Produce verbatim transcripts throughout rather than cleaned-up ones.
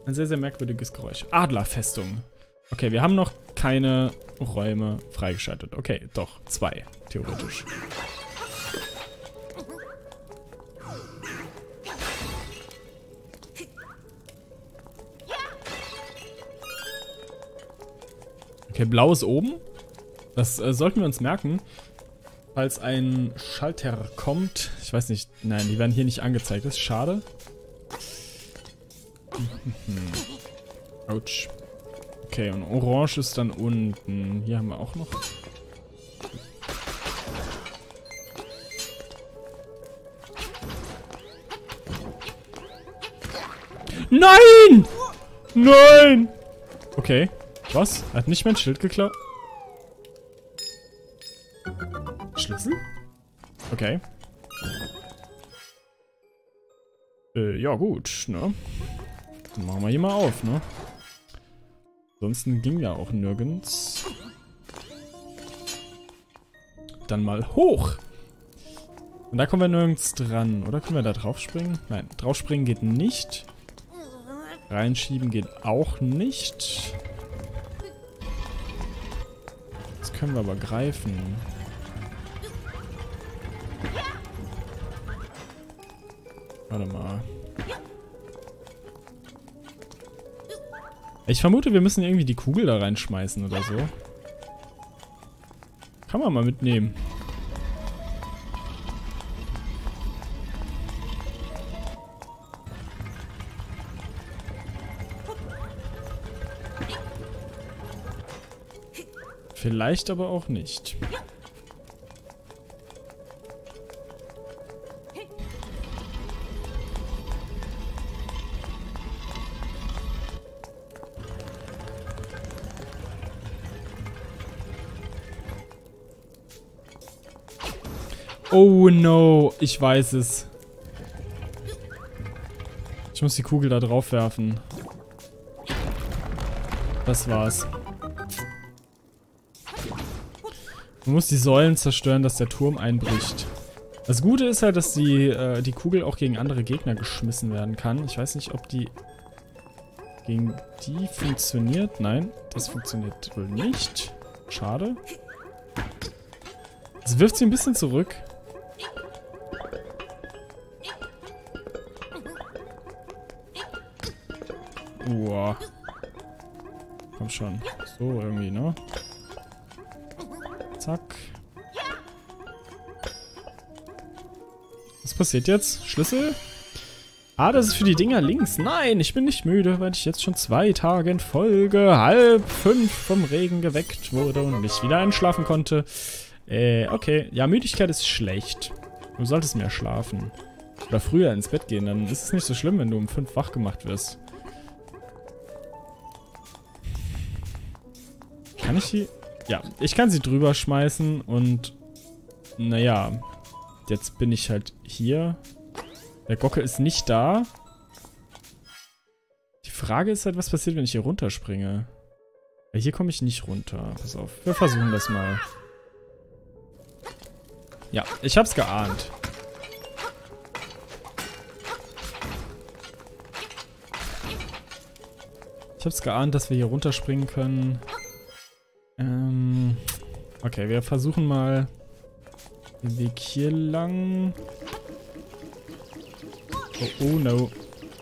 Ein sehr, sehr merkwürdiges Geräusch. Adlerfestung. Okay, wir haben noch keine Räume freigeschaltet. Okay, doch, zwei, theoretisch. Okay, blau ist oben. Das äh, sollten wir uns merken. Falls ein Schalter kommt. Ich weiß nicht. Nein, die werden hier nicht angezeigt. Das ist schade. Autsch. Okay, und orange ist dann unten. Hier haben wir auch noch. Nein! Nein! Okay. Was? Er hat nicht mein Schild geklaut? Schlüssel? Okay. Äh, ja gut, ne? Dann machen wir hier mal auf, ne? Ansonsten ging ja auch nirgends. Dann mal hoch! Und da kommen wir nirgends dran. Oder können wir da drauf springen? Nein, drauf springen geht nicht. Reinschieben geht auch nicht. Das können wir aber greifen. Warte mal. Ich vermute, wir müssen irgendwie die Kugel da reinschmeißen oder so. Kann man mal mitnehmen. Vielleicht aber auch nicht. Oh no, ich weiß es. Ich muss die Kugel da drauf werfen. Das war's. Man muss die Säulen zerstören, dass der Turm einbricht. Das Gute ist halt, dass die, äh, die Kugel auch gegen andere Gegner geschmissen werden kann. Ich weiß nicht, ob die gegen die funktioniert. Nein, das funktioniert wohl nicht. Schade. Das wirft sie ein bisschen zurück. Uah. Komm schon. So irgendwie, ne? Zack. Was passiert jetzt? Schlüssel? Ah, das ist für die Dinger links. Nein, ich bin nicht müde, weil ich jetzt schon zwei Tage in Folge halb fünf vom Regen geweckt wurde und nicht wieder einschlafen konnte. Äh, okay. Ja, Müdigkeit ist schlecht. Du solltest mehr schlafen. Oder früher ins Bett gehen, dann ist es nicht so schlimm, wenn du um fünf wach gemacht wirst. Kann ich die... Ja, ich kann sie drüber schmeißen und... Naja, jetzt bin ich halt hier. Der Gockel ist nicht da. Die Frage ist halt, was passiert, wenn ich hier runterspringe? Ja, hier komme ich nicht runter. Pass auf, wir versuchen das mal. Ja, ich hab's geahnt. Ich hab's geahnt, dass wir hier runterspringen können. Ähm, okay, wir versuchen mal den Weg hier lang. Oh, oh no.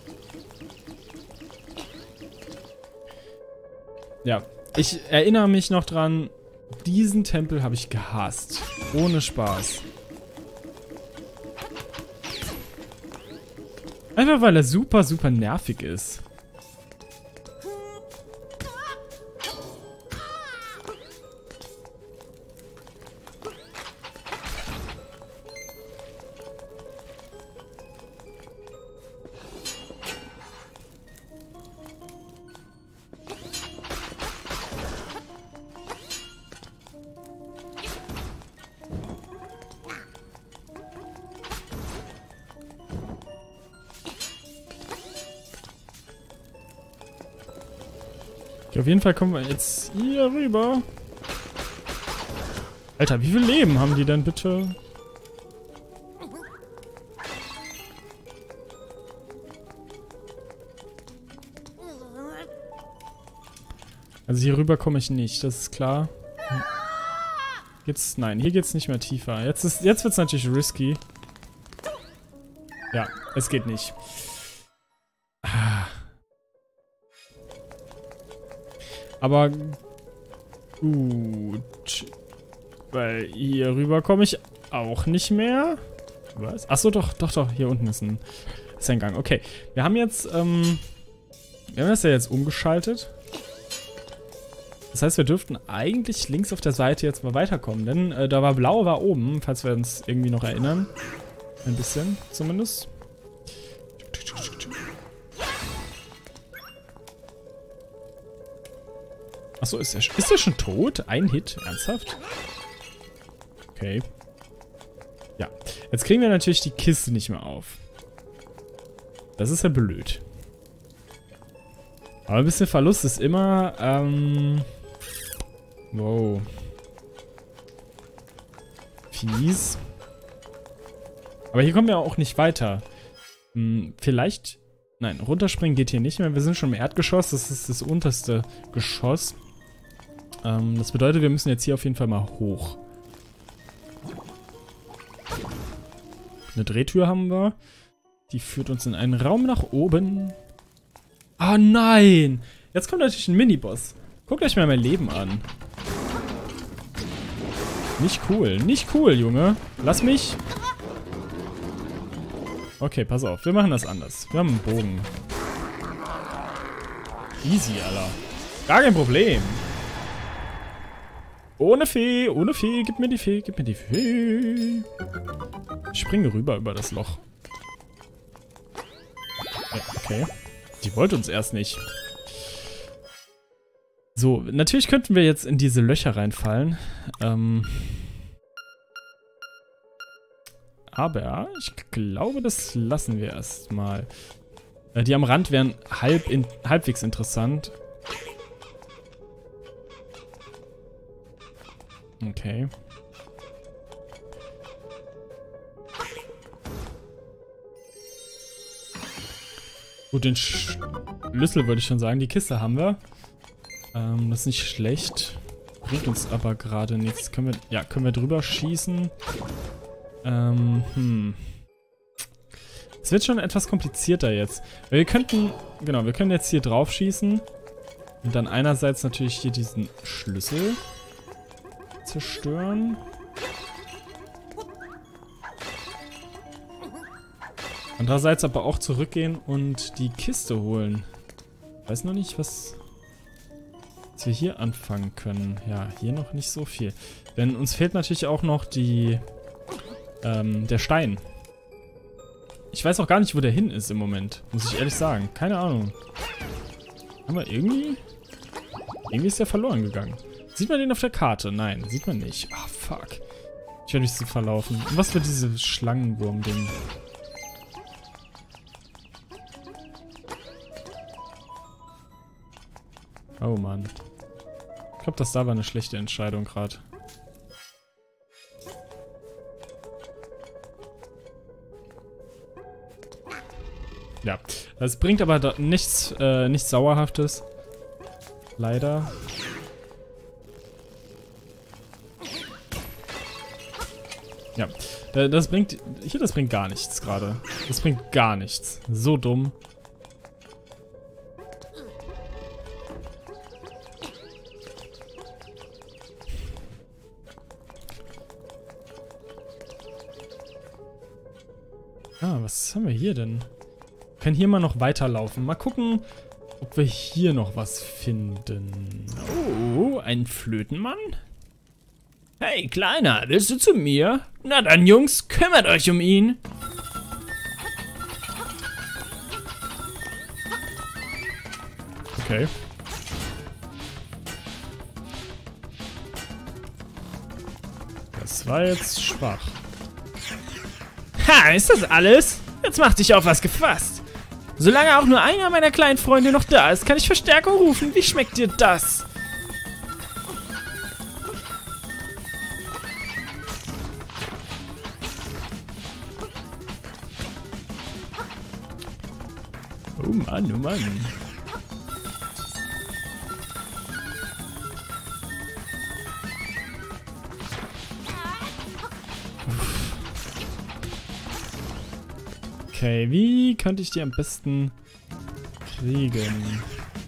Ja, ich erinnere mich noch dran, diesen Tempel habe ich gehasst. Ohne Spaß. Einfach weil er super, super nervig ist. Okay, auf jeden Fall kommen wir jetzt hier rüber. Alter, wie viel Leben haben die denn bitte? Also hier rüber komme ich nicht, das ist klar. Geht's, nein, hier geht's nicht mehr tiefer. Jetzt, ist, jetzt wird's natürlich risky. Ja, es geht nicht. Aber gut. Weil hier rüber komme ich auch nicht mehr. Was? Achso, doch, doch, doch. Hier unten ist ein, ist ein Gang. Okay. Wir haben jetzt, ähm, wir haben das ja jetzt umgeschaltet. Das heißt, wir dürften eigentlich links auf der Seite jetzt mal weiterkommen. Denn äh, da war blau, war oben, falls wir uns irgendwie noch erinnern. Ein bisschen, zumindest. Achso, ist er, ist er schon tot? Ein Hit? Ernsthaft? Okay. Ja. Jetzt kriegen wir natürlich die Kiste nicht mehr auf. Das ist ja blöd. Aber ein bisschen Verlust ist immer, ähm... wow. Fies. Aber hier kommen wir auch nicht weiter. Hm, vielleicht... Nein, runterspringen geht hier nicht mehr. Wir sind schon im Erdgeschoss. Das ist das unterste Geschoss. Ähm, das bedeutet, wir müssen jetzt hier auf jeden Fall mal hoch. Eine Drehtür haben wir. Die führt uns in einen Raum nach oben. Ah, oh nein! Jetzt kommt natürlich ein Miniboss. Guckt euch mal mein Leben an. Nicht cool. Nicht cool, Junge. Lass mich. Okay, pass auf. Wir machen das anders. Wir haben einen Bogen. Easy, Alter. Gar kein Problem. Ohne Fee, ohne Fee. Gib mir die Fee, gib mir die Fee. Ich springe rüber über das Loch. Ja, okay. Die wollte uns erst nicht. So, natürlich könnten wir jetzt in diese Löcher reinfallen. Ähm... Aber ich glaube, das lassen wir erstmal. Äh, die am Rand wären halb in, halbwegs interessant. Okay. Gut, den Schlüssel würde ich schon sagen. Die Kiste haben wir. Ähm, das ist nicht schlecht. Bringt uns aber gerade nichts. Können wir, ja, können wir drüber schießen? Ähm, hm. Es wird schon etwas komplizierter jetzt. Wir könnten, genau, wir können jetzt hier drauf schießen. Und dann einerseits natürlich hier diesen Schlüssel zerstören. Andererseits aber auch zurückgehen und die Kiste holen. Ich weiß noch nicht, was, was wir hier anfangen können. Ja, hier noch nicht so viel. Denn uns fehlt natürlich auch noch die... Ähm, der Stein. Ich weiß auch gar nicht, wo der hin ist im Moment. Muss ich ehrlich sagen. Keine Ahnung. Haben wir irgendwie... Irgendwie ist der verloren gegangen. Sieht man den auf der Karte? Nein, sieht man nicht. Ah, fuck. Ich werde mich so verlaufen. Und was für dieses Schlangenwurm-Ding? Oh, Mann. Ich glaube, das da war eine schlechte Entscheidung gerade. Ja, das bringt aber da nichts, äh, nichts Sauerhaftes. Leider. Ja, das bringt, hier, das bringt gar nichts gerade. Das bringt gar nichts. So dumm. Ah, was haben wir hier denn? Wir können hier mal noch weiterlaufen. Mal gucken, ob wir hier noch was finden. Oh, ein Flötenmann? Hey, Kleiner, willst du zu mir? Na dann, Jungs, kümmert euch um ihn. Okay. Das war jetzt schwach. Ha, ist das alles? Jetzt mach dich auf was gefasst. Solange auch nur einer meiner kleinen Freunde noch da ist, kann ich Verstärkung rufen. Wie schmeckt dir das? Oh Mann, oh Mann. Okay, wie könnte ich die am besten kriegen?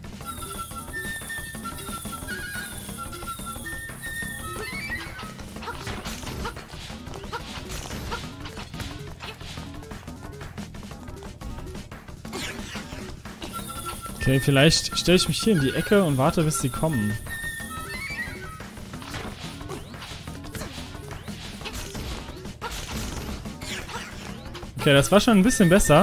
Okay, vielleicht stelle ich mich hier in die Ecke und warte, bis sie kommen. Okay, das war schon ein bisschen besser.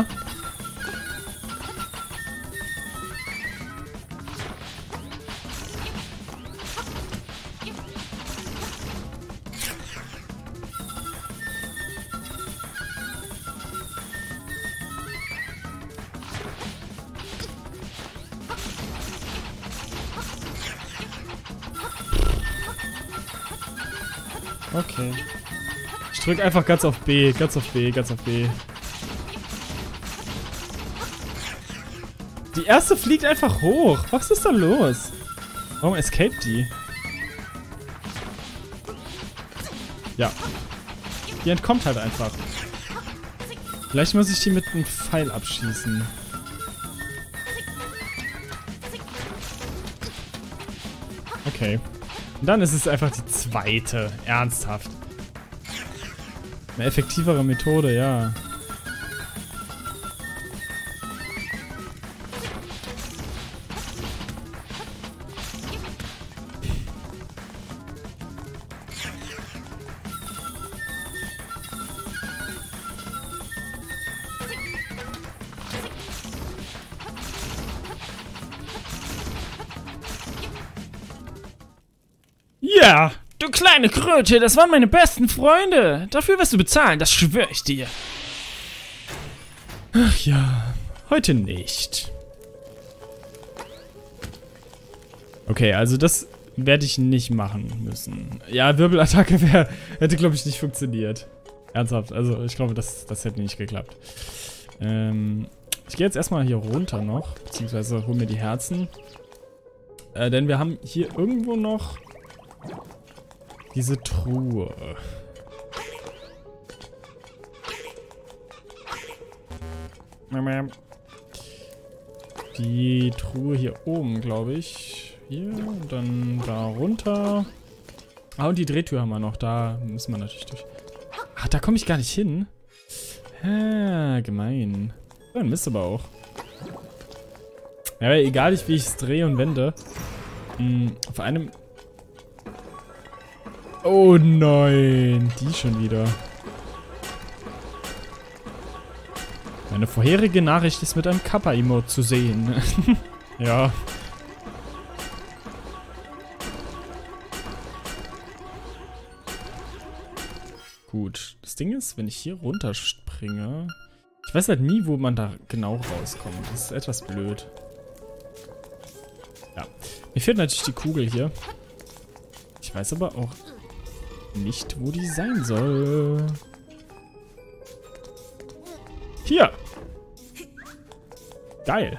Okay. Ich drück einfach ganz auf B, ganz auf B, ganz auf B. Die erste fliegt einfach hoch. Was ist da los? Warum escaped die? Ja. Die entkommt halt einfach. Vielleicht muss ich die mit einem Pfeil abschießen. Okay. Und dann ist es einfach die zweite. Ernsthaft. Eine effektivere Methode, ja. Ja, du kleine Kröte, das waren meine besten Freunde. Dafür wirst du bezahlen, das schwöre ich dir. Ach ja, heute nicht. Okay, also das werde ich nicht machen müssen. Ja, Wirbelattacke wär, hätte, glaube ich, nicht funktioniert. Ernsthaft, also ich glaube, das, das hätte nicht geklappt. Ähm, ich gehe jetzt erstmal hier runter noch, beziehungsweise hole mir die Herzen. Äh, denn wir haben hier irgendwo noch diese Truhe. Die Truhe hier oben, glaube ich. Hier und dann da runter. Ah, und die Drehtür haben wir noch. Da müssen wir natürlich durch. Ach, da komme ich gar nicht hin. Ah, gemein. Ja, ein Mist aber auch. Ja, egal wie ich es drehe und wende. Hm, auf einem... Oh nein, die schon wieder. Meine vorherige Nachricht ist mit einem Kappa-Emote zu sehen. Ja. Gut. Das Ding ist, wenn ich hier runterspringe... Ich weiß halt nie, wo man da genau rauskommt. Das ist etwas blöd. Ja. Mir fehlt natürlich die Kugel hier. Ich weiß aber auch nicht, wo die sein soll. Hier! Geil!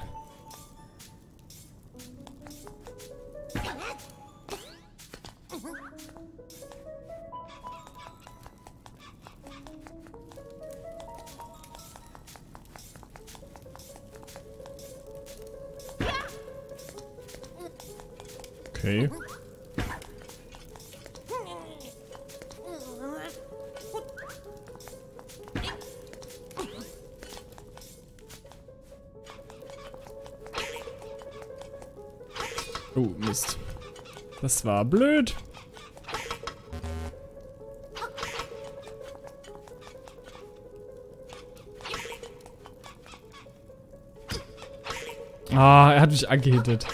Okay. Oh, Mist. Das war blöd. Ah, er hat mich angehittet.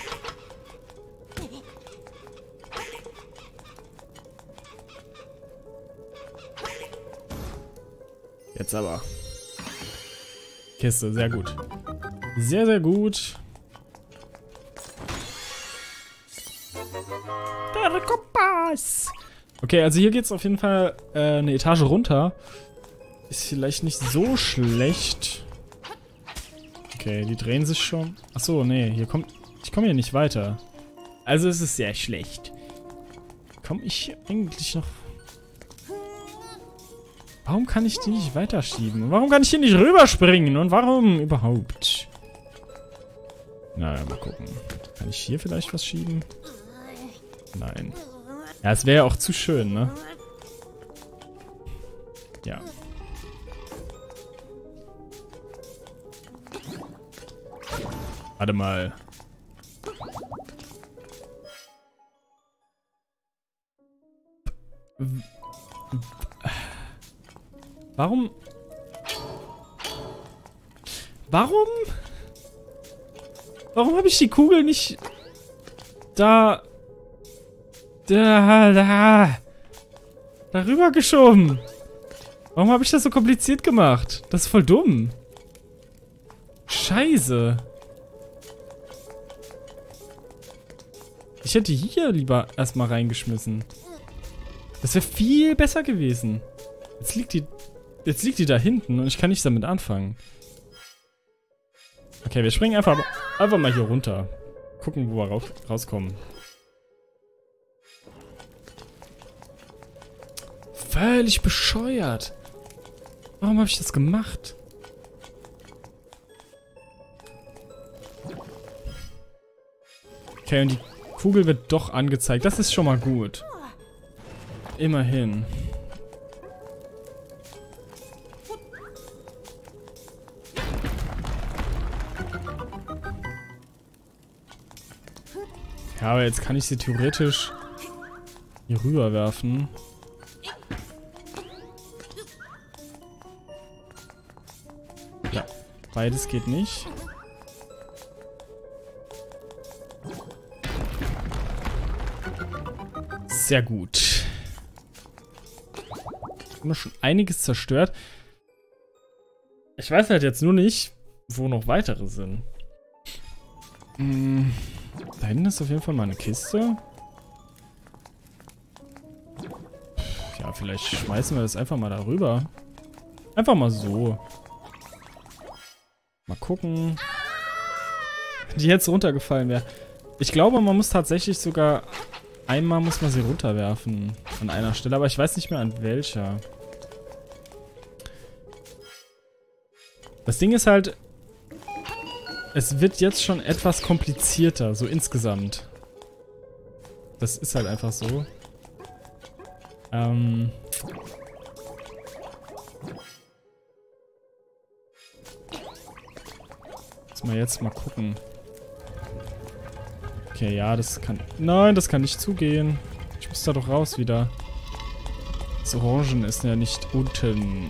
Jetzt aber. Kiste, sehr gut. Sehr, sehr gut. Der Kompass. Okay, also hier geht es auf jeden Fall äh, eine Etage runter. Ist vielleicht nicht so schlecht. Okay, die drehen sich schon. Achso, nee, hier kommt... Ich komme hier nicht weiter. Also es ist sehr schlecht. Komme ich hier eigentlich noch... Warum kann ich die nicht weiterschieben? Und warum kann ich hier nicht rüberspringen? Und warum überhaupt? Naja, mal gucken. Kann ich hier vielleicht was schieben? Nein. Ja, es wäre ja auch zu schön, ne? Ja. Warte mal. Warum? Warum? Warum habe ich die Kugel nicht da, da, da, darüber geschoben? Warum habe ich das so kompliziert gemacht? Das ist voll dumm. Scheiße. Ich hätte hier lieber erstmal reingeschmissen. Das wäre viel besser gewesen. Jetzt liegt die, jetzt liegt die da hinten und ich kann nicht damit anfangen. Okay, wir springen einfach, einfach mal hier runter. Gucken, wo wir raus, rauskommen. Völlig bescheuert. Warum habe ich das gemacht? Okay, und die Kugel wird doch angezeigt. Das ist schon mal gut. Immerhin. Ja, aber jetzt kann ich sie theoretisch hier rüber werfen. Ja, beides geht nicht. Sehr gut. Haben wir schon einiges zerstört. Ich weiß halt jetzt nur nicht, wo noch weitere sind. Hm, da hinten ist auf jeden Fall mal eine Kiste. Ja, vielleicht schmeißen wir das einfach mal darüber. Einfach mal so. Mal gucken. Die jetzt runtergefallen wäre. Ich glaube, man muss tatsächlich sogar... Einmal muss man sie runterwerfen. An einer Stelle, aber ich weiß nicht mehr an welcher. Das Ding ist halt... Es wird jetzt schon etwas komplizierter, so insgesamt. Das ist halt einfach so. Ähm... Muss man jetzt mal gucken. Okay, ja, das kann... Nein, das kann nicht zugehen. Ich muss da doch raus wieder. Das Orangen ist ja nicht unten.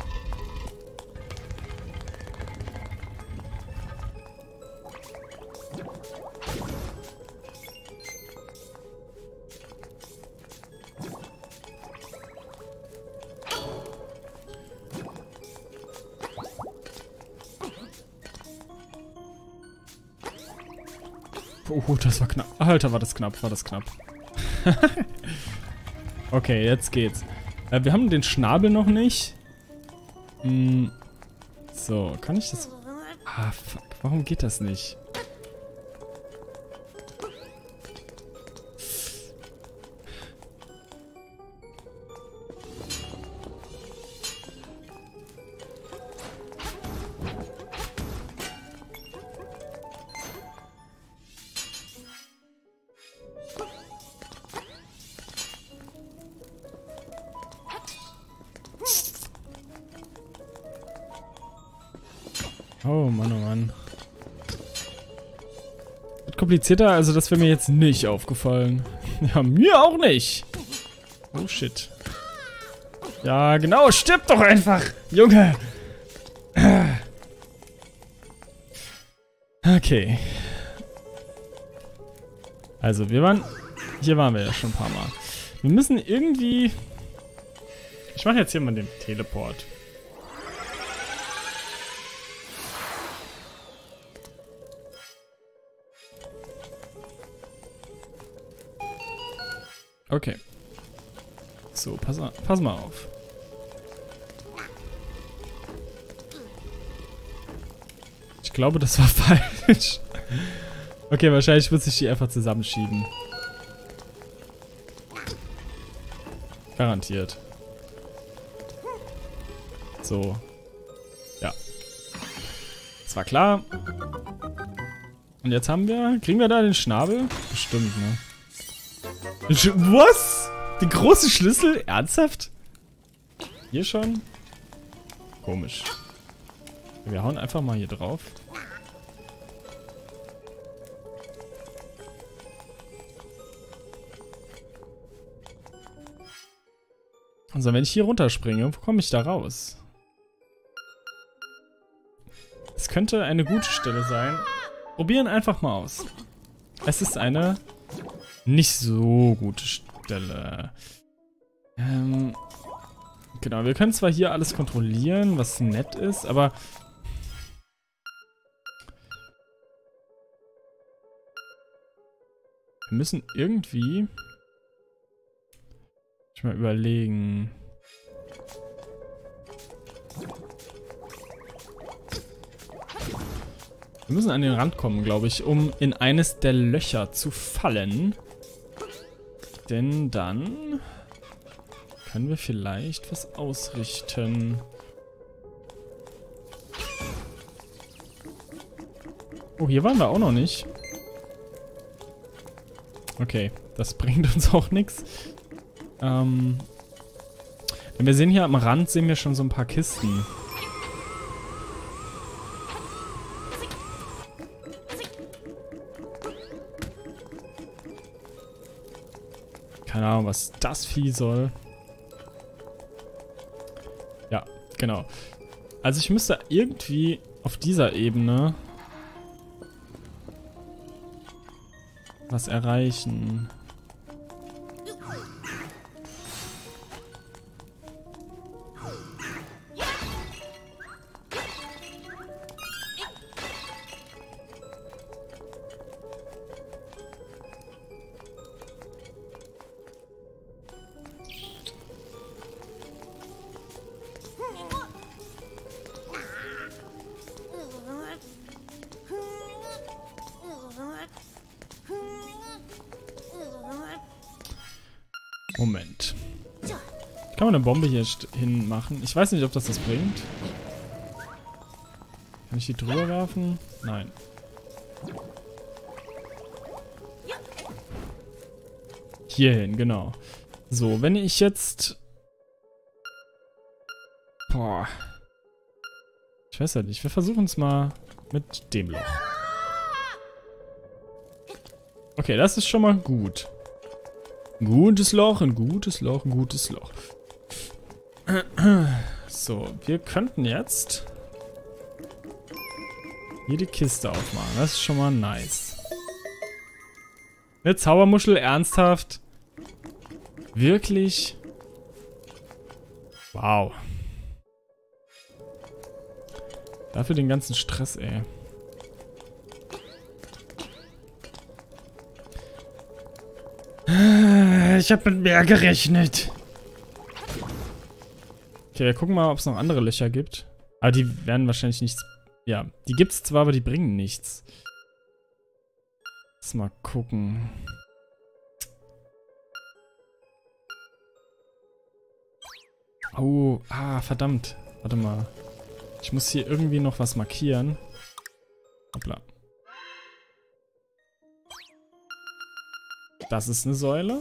Oh, das war knapp. Alter, war das knapp, war das knapp. Okay, jetzt geht's. Äh, wir haben den Schnabel noch nicht. Hm. So, kann ich das... Ah, fuck. Warum geht das nicht? Oh Mann, oh Mann. Wird komplizierter, also das wäre mir jetzt nicht aufgefallen. Ja, mir auch nicht. Oh shit. Ja, genau, stirb doch einfach, Junge. Okay. Also, wir waren... Hier waren wir ja schon ein paar Mal. Wir müssen irgendwie... Ich mache jetzt hier mal den Teleport. Okay. So, pass, pass mal auf. Ich glaube, das war falsch. Okay, wahrscheinlich muss ich die einfach zusammenschieben. Garantiert. So. Ja. Das war klar. Und jetzt haben wir... Kriegen wir da den Schnabel? Bestimmt, ne? Was? Den großen Schlüssel? Ernsthaft? Hier schon? Komisch. Wir hauen einfach mal hier drauf. Also wenn ich hier runterspringe, wo komme ich da raus? Es könnte eine gute Stelle sein. Probieren einfach mal aus. Es ist eine nicht so gute Stelle. Ähm, genau, wir können zwar hier alles kontrollieren, was nett ist, aber... Wir müssen irgendwie... Ich mal überlegen. Wir müssen an den Rand kommen, glaube ich, um in eines der Löcher zu fallen. Denn dann können wir vielleicht was ausrichten. Oh, hier waren wir auch noch nicht. Okay, das bringt uns auch nichts. Ähm, wir sehen hier am Rand, sehen wir schon so ein paar Kisten. Keine Ahnung, was das Vieh soll. Ja, genau. Also ich müsste irgendwie auf dieser Ebene was erreichen. Moment. Kann man eine Bombe hier hin machen? Ich weiß nicht, ob das das bringt. Kann ich die drüber werfen? Nein. Hierhin, genau. So, wenn ich jetzt... Boah. Ich weiß ja nicht. Wir versuchen es mal mit dem Loch. Okay, das ist schon mal gut. Ein gutes Loch, ein gutes Loch, ein gutes Loch. So, wir könnten jetzt hier die Kiste aufmachen. Das ist schon mal nice. Eine Zaubermuschel, ernsthaft? Wirklich? Wow. Dafür den ganzen Stress, ey. Ich habe mit mehr gerechnet. Okay, wir gucken mal, ob es noch andere Löcher gibt. Aber die werden wahrscheinlich nichts... Ja, die gibt's zwar, aber die bringen nichts. Lass mal gucken. Oh, ah, verdammt. Warte mal. Ich muss hier irgendwie noch was markieren. Hoppla. Das ist eine Säule.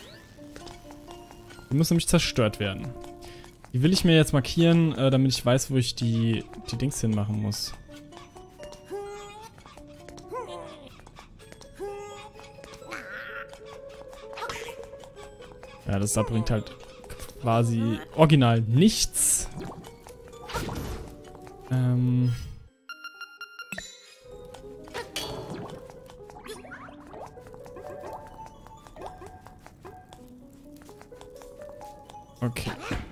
Die muss nämlich zerstört werden. Die will ich mir jetzt markieren, äh, damit ich weiß, wo ich die, die Dings hinmachen muss. Ja, das da bringt halt quasi original nichts. Ähm... Okay.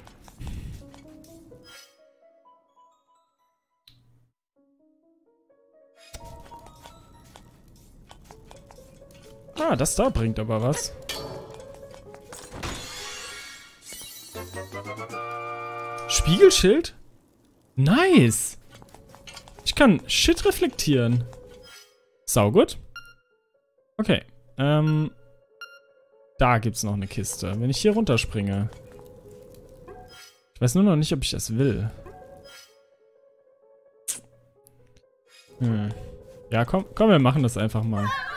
Ah, das da bringt aber was. Spiegelschild? Nice! Ich kann Shit reflektieren. Saugut. Okay. Ähm... Da gibt's noch eine Kiste. Wenn ich hier runterspringe. Ich weiß nur noch nicht, ob ich das will. Hm. Ja, komm, komm, wir machen das einfach mal.